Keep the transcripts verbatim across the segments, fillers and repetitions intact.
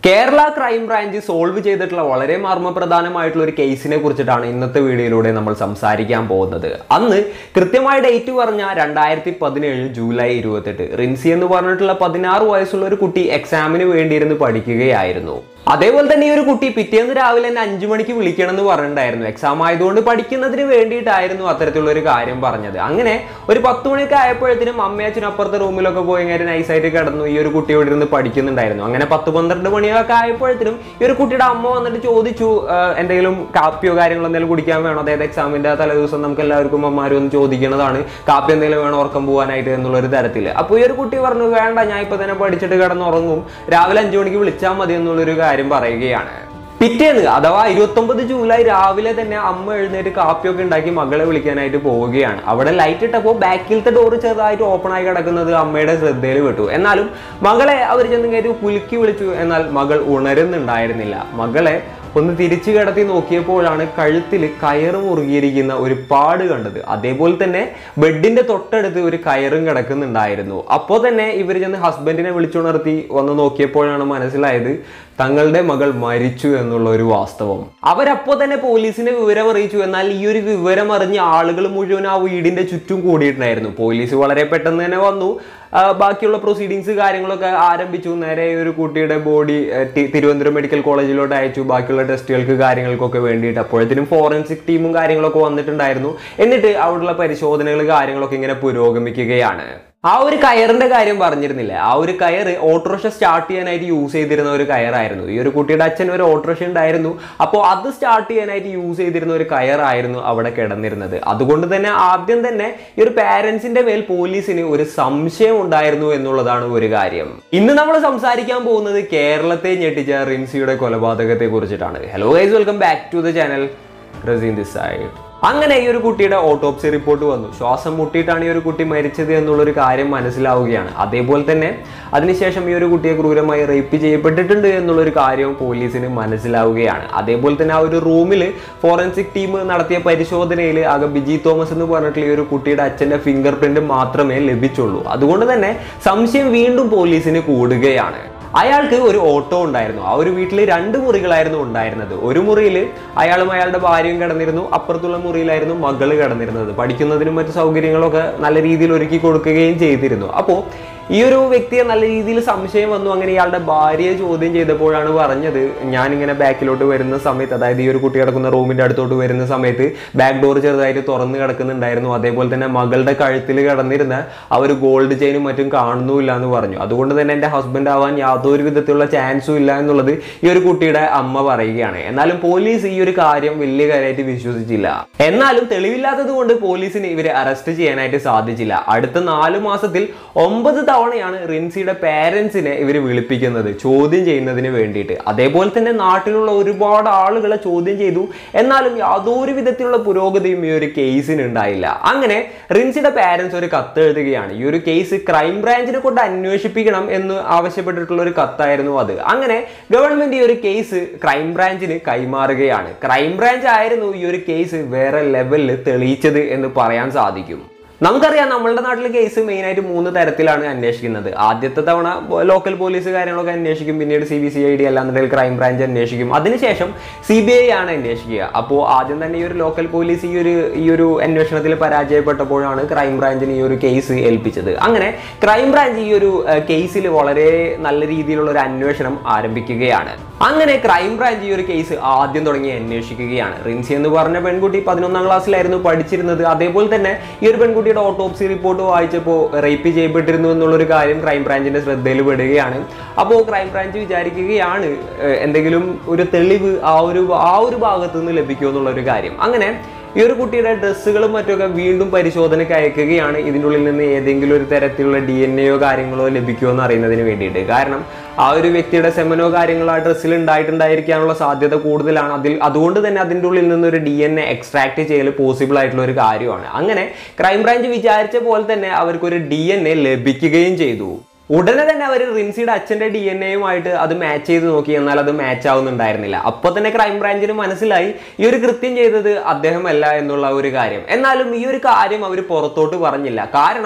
Kerala crime branch solve ചെയ്തിട്ടുള്ള വളരെ മർമ്മപ്രധാനമായിട്ടുള്ള ഒരു കേസിനെ കുറിച്ചിട്ടാണ് ഇന്നത്തെ വീഡിയോയിലൂടെ നമ്മൾ സംസാരിക്കാൻ പോകുന്നത്. അന്ന് കൃത്യമായ ഡേറ്റ് പറഞ്ഞാൽ രണ്ടായിരത്തി പതിനേഴ് ജൂലൈ ഇരുപത്തെട്ട് റിൻസി എന്ന് പറഞ്ഞിട്ടുള്ള പതിനാറ് വയസ്സുള്ള ഒരു കുട്ടി എക്സാമിന് വേണ്ടിയിരുന്ന് പഠിക്കുകയായിരുന്നു. അതേപോലെ തന്നെ ഈ ഒരു കുട്ടി പിറ്റേന്ന് രാവിലെ തന്നെ അഞ്ചു മണിക്ക് വിളിക്കണം എന്ന് പറഞ്ഞിട്ടുണ്ടായിരുന്നു. എക്സാം ആയതുകൊണ്ട് പഠിക്കുന്നതിന് വേണ്ടിയിട്ടായിരുന്നു അത്തരത്തിലുള്ള ഒരു കാര്യം പറഞ്ഞത്. അങ്ങനെ ഒരു പത്ത് മണിയൊക്കെ ആയപ്പോഴത്തേനും അമ്മയച്ഛനും അപ്പുറത്തെ റൂമിലൊക്കെ പോയി ഇങ്ങനെ നൈസായിട്ട് കിടന്നു. ഈ ഒരു കുട്ടി ഇവിടെ ഇരുന്ന് പഠിക്കുന്നുണ്ടായിരുന്നു. അങ്ങനെ പത്ത് പന്ത്രണ്ട് മണിയൊക്കെ ആയപ്പോഴത്തേനും ഈ ഒരു കുട്ടിയുടെ അമ്മ വന്നിട്ട് ചോദിച്ചു, എന്തെങ്കിലും കാപ്പിയോ കാര്യങ്ങളോ എന്തെങ്കിലും കുടിക്കാൻ വേണോ? അതായത് എക്സാമിന്റെ തലേദിവസം നമുക്ക് എല്ലാവർക്കും അമ്മമാരും ഒന്ന് ചോദിക്കുന്നതാണ്, കാപ്പി എന്തെങ്കിലും വേണോ ഉറക്കം പോകാനായിട്ട് എന്നുള്ളൊരു തരത്തിൽ. അപ്പോൾ ഈ ഒരു കുട്ടി പറഞ്ഞു, വേണ്ട, ഞാൻ ഇപ്പൊ തന്നെ പഠിച്ചിട്ട് കിടന്നുറങ്ങും, രാവിലെ അഞ്ചു മണിക്ക് വിളിച്ചാൽ മതി എന്നുള്ളൊരു കാര്യം പറയുകയാണ്. പിറ്റേന്ന് അഥവാ ഇരുപത്തി ഒമ്പത് ജൂലൈ രാവിലെ തന്നെ അമ്മ എഴുന്നേറ്റ് കാപ്പിയൊക്കെ ഉണ്ടാക്കി മകളെ വിളിക്കാനായിട്ട് പോവുകയാണ്. അവിടെ ലൈറ്റ് ഇട്ടപ്പോൾ ബാക്കിലത്തെ ഡോറ് ചെറുതായിട്ട് ഓപ്പൺ ആയി കിടക്കുന്നത് അമ്മയുടെ ശ്രദ്ധയിൽ വിട്ടു. എന്നാലും മകളെ അവർ ചെന്ന് കയറ്റി കുലുക്കി വിളിച്ചു. എന്നാൽ മകൾ ഉണരുന്നുണ്ടായിരുന്നില്ല. മകളെ ഒന്ന് തിരിച്ചു കിടത്തി നോക്കിയപ്പോഴാണ് കഴുത്തിൽ കയറ് മുറുകിയിരിക്കുന്ന ഒരു പാട് കണ്ടത്. അതേപോലെ തന്നെ ബെഡിന്റെ തൊട്ടടുത്ത് ഒരു കയറും കിടക്കുന്നുണ്ടായിരുന്നു. അപ്പോൾ തന്നെ ഇവർ ചെന്ന് ഹസ്ബൻഡിനെ വിളിച്ചുണർത്തി വന്ന് നോക്കിയപ്പോഴാണ് മനസ്സിലായത് തങ്ങളുടെ മകൾ മരിച്ചു എന്നുള്ള ഒരു വാസ്തവം. അവരപ്പോൾ തന്നെ പോലീസിനെ വിവരം അറിയിച്ചു. എന്നാൽ ഈ ഒരു വിവരം അറിഞ്ഞ ആളുകൾ മുഴുവൻ ആ വീടിന്റെ ചുറ്റും കൂടിയിട്ടുണ്ടായിരുന്നു. പോലീസ് വളരെ പെട്ടെന്ന് തന്നെ വന്നു. ബാക്കിയുള്ള പ്രൊസീഡിങ്സ് കാര്യങ്ങളൊക്കെ ആരംഭിച്ചു. നേരെ ഒരു കുട്ടിയുടെ ബോഡി തിരുവനന്തപുരം മെഡിക്കൽ കോളേജിലോട്ട് അയച്ചു ബാക്കിയുള്ള ടെസ്റ്റുകൾക്ക് കാര്യങ്ങൾക്കൊക്കെ വേണ്ടിയിട്ട്. അപ്പോഴത്തേനും ഫോറൻസിക് ടീമും കാര്യങ്ങളൊക്കെ വന്നിട്ടുണ്ടായിരുന്നു. എന്നിട്ട് അവിടെയുള്ള പരിശോധനകൾ കാര്യങ്ങളൊക്കെ ഇങ്ങനെ പുരോഗമിക്കുകയാണ്. ആ ഒരു കയറിന്റെ കാര്യം പറഞ്ഞിരുന്നില്ല. ആ ഒരു കയറ് ഓട്ടോറിക്ഷ സ്റ്റാർട്ട് ചെയ്യാനായിട്ട് യൂസ് ചെയ്തിരുന്ന ഒരു കയറായിരുന്നു. ഈ ഒരു കുട്ടിയുടെ അച്ഛൻ ഒരു ഓട്ടോറിക്ഷ ഉണ്ടായിരുന്നു. അപ്പോൾ അത് സ്റ്റാർട്ട് ചെയ്യാനായിട്ട് യൂസ് ചെയ്തിരുന്ന ഒരു കയറായിരുന്നു അവിടെ കിടന്നിരുന്നത്. അതുകൊണ്ട് തന്നെ ആദ്യം തന്നെ ഈ ഒരു പാരന്റ്സിന്റെ മേൽ പോലീസിന് ഒരു സംശയം ഉണ്ടായിരുന്നു എന്നുള്ളതാണ് ഒരു കാര്യം. ഇന്ന് നമ്മൾ സംസാരിക്കാൻ പോകുന്നത് കേരളത്തെ ഞെട്ടിച്ച റിൻസിയുടെ കൊലപാതകത്തെ കുറിച്ചിട്ടാണ്. Hello guys, welcome back to the channel. Razeen this side. അങ്ങനെ ഈ ഒരു കുട്ടിയുടെ ഓട്ടോപ്സി റിപ്പോർട്ട് വന്നു. ശ്വാസം മുട്ടിയിട്ടാണ് ഈ ഒരു കുട്ടി മരിച്ചത് എന്നുള്ളൊരു കാര്യം മനസ്സിലാവുകയാണ്. അതേപോലെ തന്നെ അതിനുശേഷം ഈ ഒരു കുട്ടിയെ ക്രൂരമായി റേപ്പ് ചെയ്യപ്പെട്ടിട്ടുണ്ട് എന്നുള്ളൊരു കാര്യവും പോലീസിന് മനസ്സിലാവുകയാണ്. അതേപോലെ തന്നെ ആ ഒരു റൂമിൽ ഫോറൻസിക് ടീം നടത്തിയ പരിശോധനയിൽ ആകെ ബിജി തോമസ് എന്ന് പറഞ്ഞിട്ടുള്ള ഈ ഒരു കുട്ടിയുടെ അച്ഛൻ്റെ ഫിംഗർ പ്രിന്റ് മാത്രമേ ലഭിച്ചുള്ളൂ. അതുകൊണ്ട് തന്നെ സംശയം വീണ്ടും പോലീസിന് കൂടുകയാണ്. അയാൾക്ക് ഒരു ഓട്ടോ ഉണ്ടായിരുന്നു. ആ ഒരു വീട്ടിൽ രണ്ട് മുറികളായിരുന്നു ഉണ്ടായിരുന്നത്. ഒരു മുറിയിൽ അയാളും അയാളുടെ ഭാര്യയും കിടന്നിരുന്നു. അപ്പുറത്തുള്ള മുറിയിലായിരുന്നു മകള് കിടന്നിരുന്നത്. പഠിക്കുന്നതിനും മറ്റു സൗകര്യങ്ങളൊക്കെ നല്ല രീതിയിൽ ഒരുക്കി കൊടുക്കുകയും ചെയ്തിരുന്നു. അപ്പോൾ ഈ ഒരു വ്യക്തിയെ നല്ല രീതിയിൽ സംശയം വന്നു. അങ്ങനെ ഇയാളുടെ ഭാര്യയെ ചോദ്യം ചെയ്തപ്പോഴാണ് പറഞ്ഞത്, ഞാനിങ്ങനെ ബാക്കിലോട്ട് വരുന്ന സമയത്ത്, അതായത് ഈ ഒരു കുട്ടി കിടക്കുന്ന റൂമിന്റെ അടുത്തോട്ട് വരുന്ന സമയത്ത് ബാക്ക് ഡോർ ചെറുതായിട്ട് തുറന്ന് കിടക്കുന്നുണ്ടായിരുന്നു. അതേപോലെ തന്നെ മകളുടെ കഴുത്തിൽ കിടന്നിരുന്ന ആ ഒരു ഗോൾഡ് ചെയിനും മറ്റും കാണുന്നുമില്ല എന്ന് പറഞ്ഞു. അതുകൊണ്ട് തന്നെ എൻ്റെ ഹസ്ബൻഡ് ആവാൻ യാതൊരു വിധത്തിലുള്ള ചാൻസും ഇല്ല എന്നുള്ളത് ഈ ഒരു കുട്ടിയുടെ അമ്മ പറയുകയാണ്. എന്നാലും പോലീസ് ഈ ഒരു കാര്യം വലിയ കാര്യമായിട്ട് വിശ്വസിച്ചില്ല. എന്നാലും തെളിവില്ലാത്തത് കൊണ്ട് പോലീസിന് ഇവരെ അറസ്റ്റ് ചെയ്യാനായിട്ട് സാധിച്ചില്ല. അടുത്ത നാലു മാസത്തിൽ ഒമ്പത് തവണയാണ് റിൻസിയുടെ പാരന്റ്സിനെ ഇവർ വിളിപ്പിക്കുന്നത് ചോദ്യം ചെയ്യുന്നതിന് വേണ്ടിയിട്ട്. അതേപോലെ തന്നെ നാട്ടിലുള്ള ഒരുപാട് ആളുകളെ ചോദ്യം ചെയ്തു. എന്നാലും യാതൊരു വിധത്തിലുള്ള പുരോഗതിയും ഈ ഒരു കേസിന് ഉണ്ടായില്ല. അങ്ങനെ റിൻസിയുടെ പാരന്റ്സ് ഒരു കത്ത് എഴുതുകയാണ്. ഈ ഒരു കേസ് ക്രൈം ബ്രാഞ്ചിനെ കൊണ്ട് അന്വേഷിപ്പിക്കണം എന്ന് ആവശ്യപ്പെട്ടിട്ടുള്ള ഒരു കത്തായിരുന്നു അത്. അങ്ങനെ ഗവൺമെന്റ് ഈ ഒരു കേസ് ക്രൈം ബ്രാഞ്ചിന് കൈമാറുകയാണ്. ക്രൈം ബ്രാഞ്ച് ആയിരുന്നു ഈ ഒരു കേസ് വേറെ ലെവലിൽ തെളിയിച്ചത് എന്ന് പറയാൻ സാധിക്കും. നമുക്കറിയാം, നമ്മളുടെ നാട്ടിലെ കേസ് മെയിനായിട്ട് മൂന്ന് തരത്തിലാണ് അന്വേഷിക്കുന്നത്. ആദ്യത്തെ തവണ ലോക്കൽ പോലീസ് കാര്യങ്ങളൊക്കെ അന്വേഷിക്കും. പിന്നീട് C B C I D അല്ലാന്നുണ്ടെങ്കിൽ ക്രൈം ബ്രാഞ്ച് അന്വേഷിക്കും. അതിനുശേഷം സി ബി ഐ ആണ് അന്വേഷിക്കുക. അപ്പോൾ ആദ്യം തന്നെ ഈ ഒരു ലോക്കൽ പോലീസ് ഈ ഒരു ഈ ഒരു അന്വേഷണത്തിൽ പരാജയപ്പെട്ടപ്പോഴാണ് ക്രൈം ബ്രാഞ്ചിന് ഈ ഒരു കേസ് ഏൽപ്പിച്ചത്. അങ്ങനെ ക്രൈം ബ്രാഞ്ച് ഈ ഒരു കേസിൽ വളരെ നല്ല രീതിയിലുള്ള ഒരു അന്വേഷണം ആരംഭിക്കുകയാണ്. അങ്ങനെ ക്രൈം ബ്രാഞ്ച് ഈ ഒരു കേസ് ആദ്യം തുടങ്ങി അന്വേഷിക്കുകയാണ്. റിൻസി എന്ന് പറഞ്ഞ പെൺകുട്ടി പതിനൊന്നാം ക്ലാസ്സിലായിരുന്നു പഠിച്ചിരുന്നത്. അതേപോലെ തന്നെ ഈ ഒരു പെൺകുട്ടി ഓട്ടോപ്സി റിപ്പോർട്ട് വായിച്ചപ്പോൾ റേപ്പ് ചെയ്യപ്പെട്ടിരുന്നു എന്നുള്ളൊരു കാര്യം ക്രൈം ബ്രാഞ്ചിന്റെ ശ്രദ്ധയിൽ പെടുകയാണ്. അപ്പോൾ ക്രൈം ബ്രാഞ്ച് വിചാരിക്കുകയാണ് എന്തെങ്കിലും ഒരു തെളിവ് ആ ഒരു ആ ഒരു ഭാഗത്തു നിന്ന് ലഭിക്കുമോ എന്നുള്ളൊരു കാര്യം. അങ്ങനെ ഈ ഒരു കുട്ടിയുടെ ഡ്രസ്സുകളും മറ്റൊക്കെ വീണ്ടും പരിശോധനയ്ക്ക് അയക്കുകയാണ്. ഇതിൻ്റെ ഉള്ളിൽ നിന്ന് ഏതെങ്കിലും ഒരു തരത്തിലുള്ള ഡി എൻ എയോ കാര്യങ്ങളോ ലഭിക്കുമോ എന്ന് അറിയുന്നതിന് വേണ്ടിയിട്ട്. കാരണം ആ ഒരു വ്യക്തിയുടെ സെമനോ കാര്യങ്ങളോ ആ ഡ്രസ്സിൽ ഉണ്ടായിട്ടുണ്ടായിരിക്കാനുള്ള സാധ്യത കൂടുതലാണ്. അതിൽ അതുകൊണ്ട് തന്നെ അതിൻ്റെ ഉള്ളിൽ നിന്നൊരു ഡി എൻ എ എക്സ്ട്രാക്ട് ചെയ്യൽ പോസിബിൾ ആയിട്ടുള്ള ഒരു കാര്യമാണ്. അങ്ങനെ ക്രൈം ബ്രാഞ്ച് വിചാരിച്ച പോലെ തന്നെ അവർക്കൊരു ഡി എൻ എ ലഭിക്കുകയും ചെയ്തു. ഉടനെ തന്നെ അവർ റിൻസിയുടെ അച്ഛൻ്റെ ഡി എൻ എയുമായിട്ട് അത് മാച്ച് ചെയ്ത് നോക്കി. എന്നാൽ അത് മാച്ച് ആവുന്നുണ്ടായിരുന്നില്ല. അപ്പോൾ തന്നെ ക്രൈം ബ്രാഞ്ചിന് മനസ്സിലായി ഈ ഒരു കൃത്യം ചെയ്തത് അദ്ദേഹമല്ല എന്നുള്ള ഒരു കാര്യം. എന്നാലും ഈ ഒരു കാര്യം അവർ പുറത്തോട്ട് പറഞ്ഞില്ല. കാരണം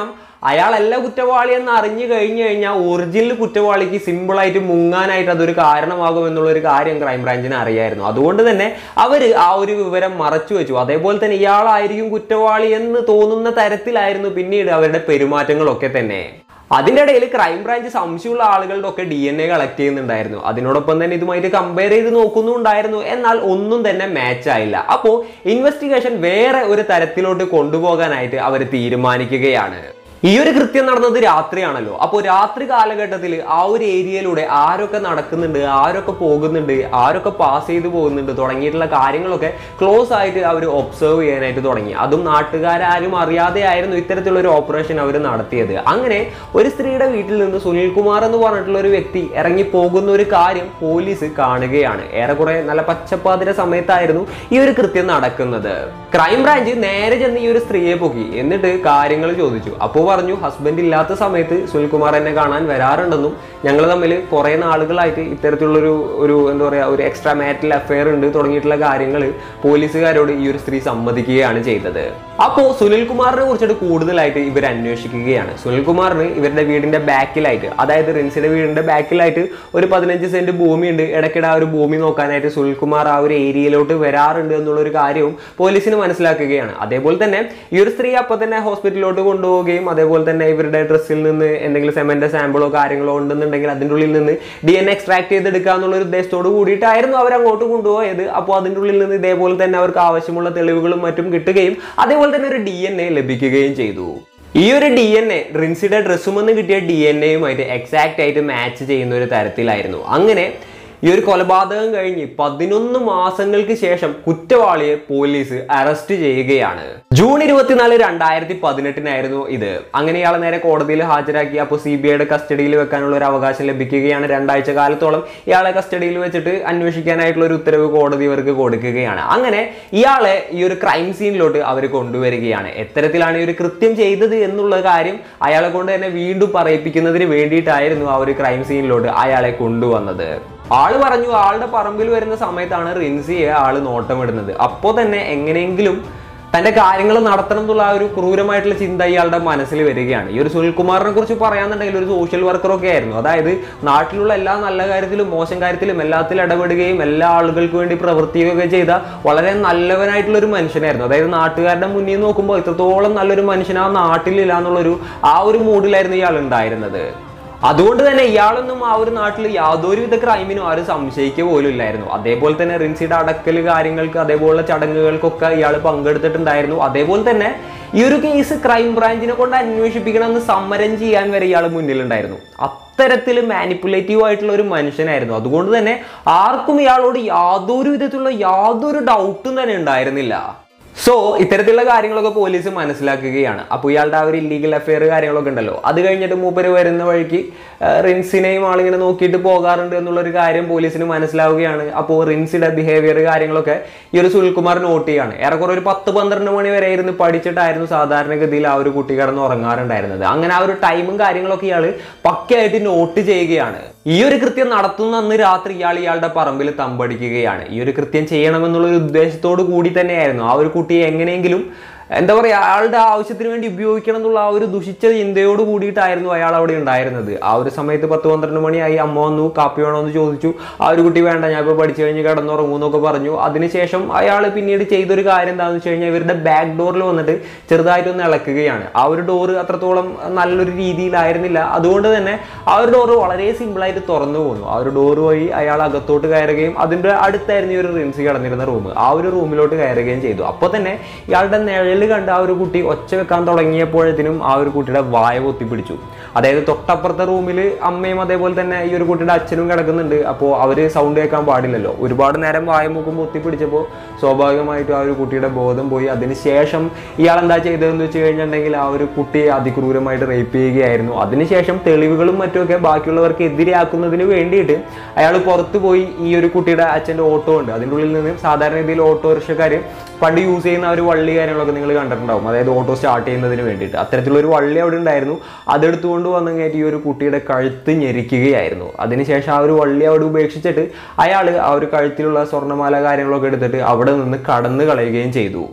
അയാളല്ല കുറ്റവാളി എന്ന് അറിഞ്ഞു കഴിഞ്ഞു കഴിഞ്ഞാൽ ഒറിജിനൽ കുറ്റവാളിക്ക് സിമ്പിളായിട്ട് മുങ്ങാനായിട്ട് അതൊരു കാരണമാകും എന്നുള്ളൊരു കാര്യം ക്രൈംബ്രാഞ്ചിന് അറിയായിരുന്നു. അതുകൊണ്ട് തന്നെ അവർ ആ ഒരു വിവരം മറച്ചു വെച്ചു. അതേപോലെ തന്നെ ഇയാളായിരിക്കും കുറ്റവാളി എന്ന് തോന്നുന്ന തരത്തിലായിരുന്നു പിന്നീട് അവരുടെ പെരുമാറ്റങ്ങളൊക്കെ തന്നെ. അതിൻ്റെ ഇടയിൽ ക്രൈംബ്രാഞ്ച് സംശയമുള്ള ആളുകളുടെ ഒക്കെ ഡി എൻ എ കളക്ട് ചെയ്യുന്നുണ്ടായിരുന്നു. അതിനോടൊപ്പം തന്നെ ഇതുമായിട്ട് കമ്പയർ ചെയ്ത് നോക്കുന്നുണ്ടായിരുന്നു. എന്നാൽ ഒന്നും തന്നെ മാച്ച് ആയില്ല. അപ്പോൾ ഇൻവെസ്റ്റിഗേഷൻ വേറെ ഒരു തരത്തിലോട്ട് കൊണ്ടുപോകാനായിട്ട് അവർ തീരുമാനിക്കുകയാണ്. ഈ ഒരു കൃത്യം നടന്നത് രാത്രിയാണല്ലോ. അപ്പോൾ രാത്രി കാലഘട്ടത്തിൽ ആ ഒരു ഏരിയയിലൂടെ ആരൊക്കെ നടക്കുന്നുണ്ട്, ആരൊക്കെ പോകുന്നുണ്ട്, ആരൊക്കെ പാസ് ചെയ്ത് പോകുന്നുണ്ട് തുടങ്ങിയിട്ടുള്ള കാര്യങ്ങളൊക്കെ ക്ലോസ് ആയിട്ട് അവർ ഒബ്സർവ് ചെയ്യാനായിട്ട് തുടങ്ങി. അതും നാട്ടുകാരും അറിയാതെ ആയിരുന്നു ഇത്തരത്തിലുള്ള ഒരു ഓപ്പറേഷൻ അവർ നടത്തിയത്. അങ്ങനെ ഒരു സ്ത്രീയുടെ വീട്ടിൽ നിന്ന് സുനിൽകുമാർ എന്ന് പറഞ്ഞിട്ടുള്ള ഒരു വ്യക്തി ഇറങ്ങി പോകുന്ന ഒരു കാര്യം പോലീസ് കാണുകയാണ്. ഏറെക്കുറെ നല്ല പച്ചപ്പാതിര സമയത്തായിരുന്നു ഈ ഒരു കൃത്യം നടക്കുന്നത്. ക്രൈംബ്രാഞ്ച് നേരെ ചെന്ന് ഈ ഒരു സ്ത്രീയെ പൊക്കി എന്നിട്ട് കാര്യങ്ങൾ ചോദിച്ചു. അപ്പോൾ പറഞ്ഞു, ഹസ്ബൻഡ് ഇല്ലാത്ത സമയത്ത് സുനിൽകുമാർ എന്നെ കാണാൻ വരാറുണ്ടെന്നും ഞങ്ങൾ തമ്മിൽ കുറെ നാളുകളായിട്ട് ഇത്തരത്തിലുള്ളൊരു ഒരു എന്താ പറയുക ഒരു എക്സ്ട്രാ മാരിറ്റൽ അഫെയർ ഉണ്ട് തുടങ്ങിയിട്ടുള്ള കാര്യങ്ങൾ പോലീസുകാരോട് ഈ ഒരു സ്ത്രീ സമ്മതിക്കുകയാണ് ചെയ്തത്. അപ്പോൾ സുനിൽകുമാറിനെ കുറിച്ചിട്ട് കൂടുതലായിട്ട് ഇവർ അന്വേഷിക്കുകയാണ്. സുനിൽകുമാറിന് ഇവരുടെ വീടിന്റെ ബാക്കിലായിട്ട്, അതായത് റിൻസിയുടെ വീടിന്റെ ബാക്കിലായിട്ട് ഒരു പതിനഞ്ച് സെന്റ് ഭൂമിയുണ്ട്. ഇടയ്ക്കിടെ ആ ഒരു ഭൂമി നോക്കാനായിട്ട് സുനിൽകുമാർ ആ ഒരു ഏരിയയിലോട്ട് വരാറുണ്ട് എന്നുള്ളൊരു കാര്യവും പോലീസിന് മനസ്സിലാക്കുകയാണ്. അതേപോലെ തന്നെ ഈ ഒരു സ്ത്രീ അപ്പോൾ തന്നെ ഹോസ്പിറ്റലിലോട്ട് കൊണ്ടുപോവുകയും അതേപോലെ തന്നെ ഇവരുടെ ഡ്രസ്സിൽ നിന്ന് എന്തെങ്കിലും സെമന്റ് സാമ്പിളോ കാര്യങ്ങളോ ഉണ്ടെന്നുണ്ടെങ്കിൽ അതിൻ്റെ ഉള്ളിൽ നിന്ന് ഡി എൻ എക്സ്ട്രാക്ട് ചെയ്തെടുക്കുക എന്നുള്ള ഒരു ഉദ്ദേശത്തോട് കൂടിയിട്ടായിരുന്നു അവർ അങ്ങോട്ട് കൊണ്ടുപോയത്. അപ്പോൾ അതിൻ്റെ ഉള്ളിൽ നിന്ന് ഇതേപോലെ തന്നെ അവർക്ക് ആവശ്യമുള്ള തെളിവുകളും മറ്റും കിട്ടുകയും അതേപോലെ തന്നെ ഒരു ഡി എൻ എ ലഭിക്കുകയും ചെയ്തു. ഈ ഒരു ഡി എൻ എ റിൻസിയുടെ ഡ്രസ്സുമെന്ന് കിട്ടിയ ഡി എൻ എയുമായിട്ട് എക്സാക്റ്റ് ആയിട്ട് മാച്ച് ചെയ്യുന്ന ഒരു തരത്തിലായിരുന്നു. അങ്ങനെ ഈ ഒരു കൊലപാതകം കഴിഞ്ഞ് പതിനൊന്ന് മാസങ്ങൾക്ക് ശേഷം കുറ്റവാളിയെ പോലീസ് അറസ്റ്റ് ചെയ്യുകയാണ്. ജൂൺ ഇരുപത്തിനാല് രണ്ടായിരത്തി പതിനെട്ടിനായിരുന്നു ഇത്. അങ്ങനെ ഇയാളെ നേരെ കോടതിയിൽ ഹാജരാക്കി. അപ്പോൾ സി ബി ഐയുടെ കസ്റ്റഡിയിൽ വെക്കാനുള്ള ഒരു അവകാശം ലഭിക്കുകയാണ്. രണ്ടാഴ്ച കാലത്തോളം ഇയാളെ കസ്റ്റഡിയിൽ വെച്ചിട്ട് അന്വേഷിക്കാനായിട്ടുള്ള ഒരു ഉത്തരവ് കോടതി ഇവർക്ക് കൊടുക്കുകയാണ്. അങ്ങനെ ഇയാളെ ഈ ഒരു ക്രൈം സീനിലോട്ട് അവർ കൊണ്ടുവരികയാണ്. എത്തരത്തിലാണ് ഈ ഒരു കൃത്യം ചെയ്തത് എന്നുള്ള കാര്യം അയാളെ കൊണ്ട് തന്നെ വീണ്ടും പറയിപ്പിക്കുന്നതിന് വേണ്ടിയിട്ടായിരുന്നു ആ ഒരു ക്രൈം സീനിലോട്ട് അയാളെ കൊണ്ടുവന്നത്. ആള് പറഞ്ഞു ആളുടെ പറമ്പിൽ വരുന്ന സമയത്താണ് റിൻസിയെ ആള് നോട്ടമിടുന്നത്. അപ്പോൾ തന്നെ എങ്ങനെയെങ്കിലും തന്റെ കാര്യങ്ങൾ നടത്തണം എന്നുള്ള ആ ഒരു ക്രൂരമായിട്ടുള്ള ചിന്ത ഇയാളുടെ മനസ്സിൽ വരികയാണ്. ഈ ഒരു സുനിൽകുമാറിനെ കുറിച്ച് പറയാന്നുണ്ടെങ്കിൽ ഒരു സോഷ്യൽ വർക്കറൊക്കെ ആയിരുന്നു. അതായത് നാട്ടിലുള്ള എല്ലാ നല്ല കാര്യത്തിലും മോശം കാര്യത്തിലും എല്ലാത്തിലും ഇടപെടുകയും എല്ലാ ആളുകൾക്ക് വേണ്ടി പ്രവർത്തിക്കുകയൊക്കെ ചെയ്ത വളരെ നല്ലവനായിട്ടുള്ള ഒരു മനുഷ്യനായിരുന്നു. അതായത് നാട്ടുകാരുടെ മുന്നിൽ നോക്കുമ്പോൾ ഇത്രത്തോളം നല്ലൊരു മനുഷ്യൻ ആ നാട്ടിലില്ല എന്നുള്ളൊരു ആ ഒരു മൂഡിലായിരുന്നു ഇയാൾ ഉണ്ടായിരുന്നത്. അതുകൊണ്ട് തന്നെ ഇയാളൊന്നും ആ ഒരു നാട്ടിൽ യാതൊരുവിധ ക്രൈമിനും ആരും സംശയിക്കുക പോലും ഇല്ലായിരുന്നു. അതേപോലെ തന്നെ റിൻസിയുടെ അടക്കൽ കാര്യങ്ങൾക്ക് അതേപോലുള്ള ചടങ്ങുകൾക്കൊക്കെ ഇയാൾ പങ്കെടുത്തിട്ടുണ്ടായിരുന്നു. അതേപോലെ തന്നെ ഈ ഒരു കേസ് ക്രൈംബ്രാഞ്ചിനെ കൊണ്ട് അന്വേഷിപ്പിക്കണമെന്ന് സമരം ചെയ്യാൻ വരെ ഇയാൾ മുന്നിലുണ്ടായിരുന്നു. അത്തരത്തിൽ മാനിപ്പുലേറ്റീവ് ആയിട്ടുള്ള ഒരു മനുഷ്യനായിരുന്നു. അതുകൊണ്ട് തന്നെ ആർക്കും ഇയാളോട് യാതൊരു വിധത്തിലുള്ള യാതൊരു ഡൗട്ടും തന്നെ ഉണ്ടായിരുന്നില്ല. സോ ഇത്തരത്തിലുള്ള കാര്യങ്ങളൊക്കെ പോലീസ് മനസ്സിലാക്കുകയാണ്. അപ്പോൾ ഇയാളുടെ ആ ഒരു ഇല്ലീഗൽ അഫെയർ കാര്യങ്ങളൊക്കെ ഉണ്ടല്ലോ, അത് കഴിഞ്ഞിട്ട് മൂപ്പര് വരുന്ന വഴിക്ക് റിൻസിനെയും ആളിങ്ങനെ നോക്കിയിട്ട് പോകാറുണ്ട് എന്നുള്ളൊരു കാര്യം പോലീസിന് മനസ്സിലാവുകയാണ്. അപ്പോൾ റിൻസിയുടെ ബിഹേവിയർ കാര്യങ്ങളൊക്കെ ഈ ഒരു സുനിൽകുമാർ നോട്ട് ചെയ്യാണ്. ഏറെക്കുറെ ഒരു പത്ത് പന്ത്രണ്ട് മണി വരെ ഇരുന്ന് പഠിച്ചിട്ടായിരുന്നു സാധാരണഗതിയിൽ ആ ഒരു കുട്ടി കിടന്ന് ഉറങ്ങാറുണ്ടായിരുന്നത്. അങ്ങനെ ആ ഒരു ടൈമും കാര്യങ്ങളൊക്കെ ഇയാൾ പക്കയായിട്ട് നോട്ട് ചെയ്യുകയാണ്. ഈ ഒരു കൃത്യം നടത്തുന്ന അന്ന് രാത്രി ഇയാൾ ഇയാളുടെ പറമ്പിൽ തമ്പടിക്കുകയാണ്. ഈ ഒരു കൃത്യം ചെയ്യണമെന്നുള്ളൊരു ഉദ്ദേശത്തോടു കൂടി തന്നെയായിരുന്നു ആ ഒരു കുട്ടിയെ എങ്ങനെയെങ്കിലും എന്താ പറയുക അയാളുടെ ആവശ്യത്തിന് വേണ്ടി ഉപയോഗിക്കണം എന്നുള്ള ആ ഒരു ദുഷിച്ച ചിന്തയോട് കൂടിയിട്ടായിരുന്നു അയാൾ അവിടെ ഉണ്ടായിരുന്നത്. ആ ഒരു സമയത്ത് പത്ത് പന്ത്രണ്ട് മണിയായി. അമ്മ വന്നു, കാപ്പി വേണോ എന്ന് ചോദിച്ചു. ആ ഒരു കുട്ടി വേണ്ട, ഞാൻ ഇപ്പോൾ പഠിച്ചു കഴിഞ്ഞ് കിടന്നുറങ്ങുമെന്നൊക്കെ പറഞ്ഞു. അതിനുശേഷം അയാൾ പിന്നീട് ചെയ്തൊരു കാര്യം എന്താണെന്ന് വെച്ച് കഴിഞ്ഞാൽ ഇവരുടെ ബാക്ക് ഡോറിൽ വന്നിട്ട് ചെറുതായിട്ടൊന്ന് ഇളക്കുകയാണ്. ആ ഒരു ഡോറ് അത്രത്തോളം നല്ലൊരു രീതിയിലായിരുന്നില്ല. അതുകൊണ്ട് തന്നെ ആ ഒരു ഡോറ് വളരെ സിമ്പിളായിട്ട് തുറന്നു പോന്നു. ആ ഒരു ഡോറ് വഴി അയാൾ അകത്തോട്ട് കയറുകയും അതിൻ്റെ അടുത്തായിരുന്നു ഈ ഒരു റിൻസി കിടന്നിരുന്ന റൂം. ആ ഒരു റൂമിലോട്ട് കയറുകയും ചെയ്തു. അപ്പോൾ തന്നെ ഇയാളുടെ നിഴൽ കണ്ട ആ ഒരു കുട്ടി ഒച്ച വെക്കാൻ തുടങ്ങിയപ്പോഴത്തേനും ആ ഒരു കുട്ടിയുടെ വായ പൊത്തിപ്പിടിച്ചു. അതായത് തൊട്ടപ്പുറത്തെ റൂമിൽ അമ്മയും അതേപോലെ തന്നെ ഈ ഒരു കുട്ടിയുടെ അച്ഛനും കിടക്കുന്നുണ്ട്. അപ്പോൾ അവർ സൗണ്ട് കേൾക്കാൻ പാടില്ലല്ലോ. ഒരുപാട് നേരം വായ മൂക്കും പൊത്തിപ്പിടിച്ചപ്പോൾ സ്വാഭാവികമായിട്ടും ആ ഒരു കുട്ടിയുടെ ബോധം പോയി. അതിനുശേഷം ഇയാൾ എന്താ ചെയ്തതെന്ന് വെച്ച് കഴിഞ്ഞിട്ടുണ്ടെങ്കിൽ ആ ഒരു കുട്ടിയെ അതിക്രൂരമായിട്ട് റേപ്പ് ചെയ്യുകയായിരുന്നു. അതിനുശേഷം തെളിവുകളും മറ്റുമൊക്കെ ബാക്കിയുള്ളവർക്ക് എതിരെയാക്കുന്നതിന് വേണ്ടിയിട്ട് അയാൾ പുറത്തു പോയി ഈ ഒരു കുട്ടിയുടെ അച്ഛൻ്റെ ഓട്ടോ ഉണ്ട്, അതിൻ്റെ ഉള്ളിൽ നിന്ന് സാധാരണ രീതിയിൽ ഓട്ടോറിക്ഷക്കാർ പണ്ട് യൂസ് ചെയ്യുന്ന ഒരു വള്ളി കാര്യങ്ങളൊക്കെ നിങ്ങൾ കണ്ടിട്ടുണ്ടാവും. അതായത് ഓട്ടോ സ്റ്റാർട്ട് ചെയ്യുന്നതിന് വേണ്ടിയിട്ട് അത്തരത്തിലൊരു വള്ളി അവിടെ ഉണ്ടായിരുന്നു. അതെടുത്തുകൊണ്ട് വന്നു കഴിഞ്ഞിട്ട് ഈ ഒരു കുട്ടിയുടെ കഴുത്ത് ഞെരിക്കുകയായിരുന്നു. അതിനുശേഷം ആ ഒരു വള്ളി അവിടെ ഉപേക്ഷിച്ചിട്ട് അയാൾ ആ ഒരു കഴുത്തിലുള്ള സ്വർണ്ണമാല കാര്യങ്ങളൊക്കെ എടുത്തിട്ട് അവിടെ നിന്ന് കടന്നു കളയുകയും ചെയ്തു.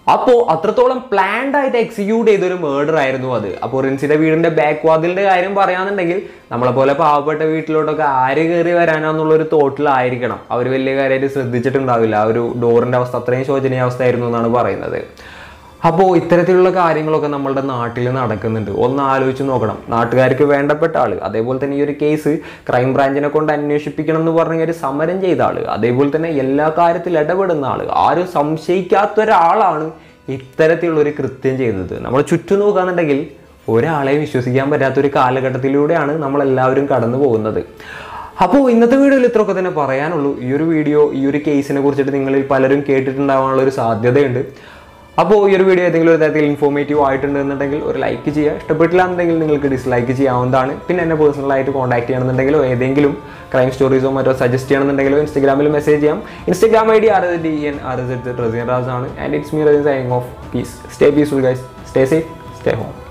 അപ്പോൾ അത്രത്തോളം പ്ലാൻഡ് ആയിട്ട് എക്സിക്യൂട്ട് ചെയ്തൊരു മേർഡർ ആയിരുന്നു അത്. അപ്പോൾ റിൻസിയുടെ വീടിന്റെ ബാക്ക് വാതിലിന്റെ കാര്യം പറയാന്നുണ്ടെങ്കിൽ നമ്മളെ പോലെ പാവപ്പെട്ട വീട്ടിലോട്ടൊക്കെ ആര് കയറി വരാനാന്നുള്ളൊരു തോട്ടിലായിരിക്കണം. അവർ വലിയ കാര്യമായിട്ട് ശ്രദ്ധിച്ചിട്ടുണ്ടാവില്ല. ആ ഒരു ഡോറിന്റെ അവസ്ഥ അത്രയും ശോചനീയ അവസ്ഥയായിരുന്നു എന്നാണ് പറയുന്നത്. അപ്പോൾ ഇത്തരത്തിലുള്ള കാര്യങ്ങളൊക്കെ നമ്മളുടെ നാട്ടിൽ നടക്കുന്നുണ്ട്. ഒന്ന് ആലോചിച്ച് നോക്കണം. നാട്ടുകാർക്ക് വേണ്ടപ്പെട്ട ആള്, അതേപോലെ തന്നെ ഈ ഒരു കേസ് ക്രൈം ബ്രാഞ്ചിനെ കൊണ്ട് അന്വേഷിപ്പിക്കണം എന്ന് പറഞ്ഞ ഒരു സമരം ചെയ്ത ആള്, അതേപോലെ തന്നെ എല്ലാ കാര്യത്തിലും ഇടപെടുന്ന ആള്, ആരും സംശയിക്കാത്ത ഒരാളാണ് ഇത്തരത്തിലുള്ളൊരു കൃത്യം ചെയ്തത്. നമ്മൾ ചുറ്റും നോക്കുകയാണെന്നുണ്ടെങ്കിൽ ഒരാളെ വിശ്വസിക്കാൻ പറ്റാത്തൊരു കാലഘട്ടത്തിലൂടെയാണ് നമ്മളെല്ലാവരും കടന്നു പോകുന്നത്. അപ്പോൾ ഇന്നത്തെ വീഡിയോയിൽ ഇത്രയൊക്കെ തന്നെ പറയാനുള്ളൂ. ഈ ഒരു വീഡിയോ ഈ ഒരു കേസിനെ കുറിച്ചിട്ട് നിങ്ങളിൽ പലരും കേട്ടിട്ടുണ്ടാവാനുള്ള ഒരു സാധ്യതയുണ്ട്. അപ്പോൾ ഈ ഒരു വീഡിയോ ഏതെങ്കിലും ഒരു തരത്തിൽ ഇൻഫോർമേറ്റീവ് ആയിട്ടുണ്ടെന്നുണ്ടെങ്കിൽ ഒരു ലൈക്ക് ചെയ്യുക. ഇഷ്ടപ്പെട്ടില്ല എന്നുണ്ടെങ്കിൽ നിങ്ങൾക്ക് ഡിസ്ലൈക്ക് ചെയ്യാവുന്നതാണ്. പിന്നെ എന്നെ പേഴ്സണലായിട്ട് കോൺടാക്ട് ചെയ്യണമെന്നുണ്ടെങ്കിലോ ഏതെങ്കിലും ക്രൈം സ്റ്റോറീസോ മറ്റോ സജസ്റ്റ് ചെയ്യണമെന്നുണ്ടെങ്കിലോ ഇൻസ്റ്റാഗ്രാമിൽ മെസ്സേജ് ചെയ്യാം. Instagram I D R S D N R S Razin Raz ആണ്. And it's me Razin signing off. Peace. Stay peaceful guys. Stay safe. Stay home.